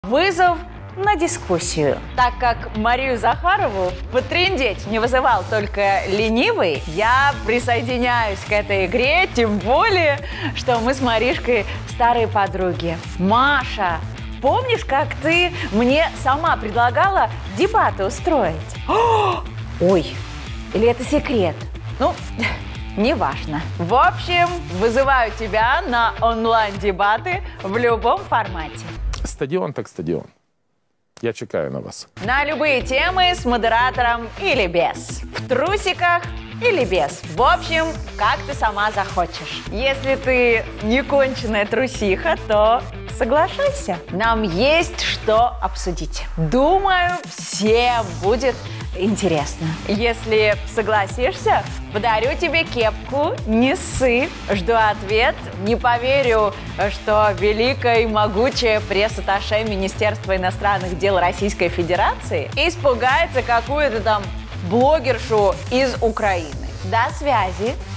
Вызов на дискуссию. Так как Марию Захарову потрындеть не вызывал только ленивый, я присоединяюсь к этой игре, тем более, что мы с Маришкой старые подруги. Маша, помнишь, как ты мне сама предлагала дебаты устроить? Ой, или это секрет? Ну, неважно. В общем, вызываю тебя на онлайн-дебаты в любом формате. Стадион так стадион. Я чекаю на вас. На любые темы с модератором или без. В трусиках или без. В общем, как ты сама захочешь. Если ты не конченая трусиха, то соглашайся. Нам есть что обсудить. Думаю, всем будет интересно. Если согласишься, подарю тебе кепку «Не ссы». Жду ответ. Не поверю, что великая и могучая пресс-атташе Министерства иностранных дел Российской Федерации испугается какую-то там блогершу из Украины. До связи.